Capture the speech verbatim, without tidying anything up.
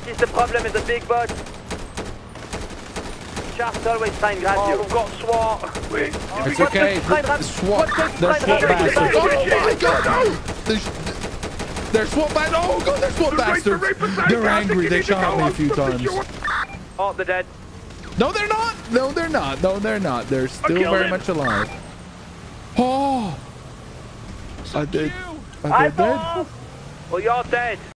is the problem with the big boat. Sharks always try and grab Oh, you. we've got SWAT. Wait. It's okay. The SWAT. They're SWAT bastards. Oh my god, no! They're, they're SWAT bastards. Oh god, they're SWAT bastards. They're angry. They shot me a few times. Oh, they're dead. No, they're not. No, they're not. No, they're not. They're still very him. much alive. Oh. I did. I I did dead. fall. Well, you're dead.